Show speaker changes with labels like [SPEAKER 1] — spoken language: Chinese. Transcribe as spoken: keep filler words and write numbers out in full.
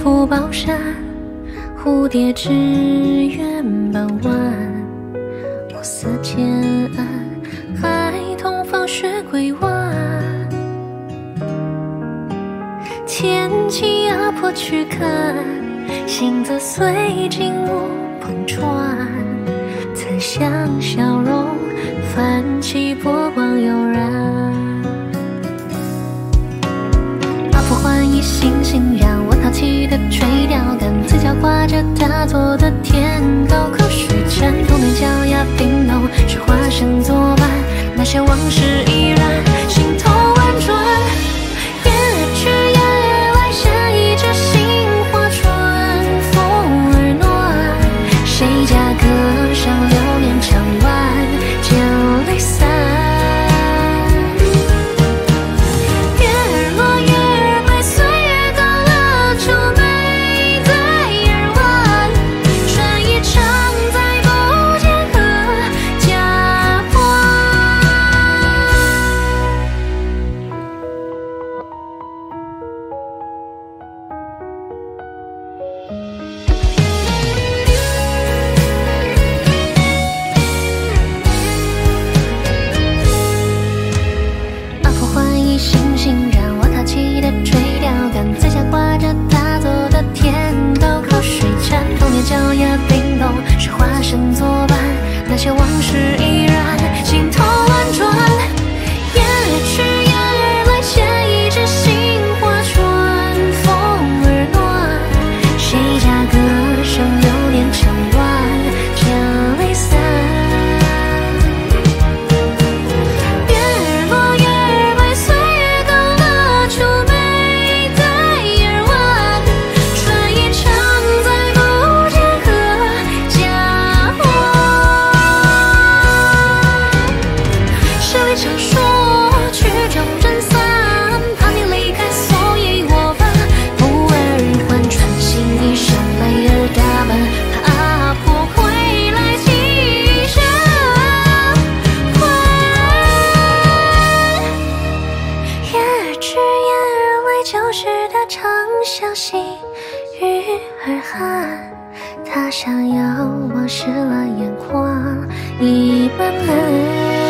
[SPEAKER 1] 福宝山，蝴蝶只缘傍晚。我似渐暗，孩童放学归晚。天气压迫躯干，心则随景物碰撞。慈祥笑容，泛起波光悠然。阿婆欢喜心欣然，我淘气的垂钓竿，嘴角挂着她做的甜豆，口水沾童年脚丫冰冻，是花生作伴，那些往事依然心头婉转。夜去夜来，下一枝杏花春风儿暖，谁家歌上流年唱完，将泪洒。心欣然，我淘气的垂钓竿，嘴角挂着她做的甜豆，口水沾童年脚丫冰冻，是花生作伴，那些往事依然心头婉转。夜去夜来，下一枝杏花春风儿暖，谁家歌声流年唱完，将泪洒。常说曲终人散，怕你离开，所以我把不二换穿新衣裳，泪儿打扮，怕阿婆回来记下欢。夜去夜来，旧时的长相细雨儿寒，他想要往事蓝眼眶已慢慢。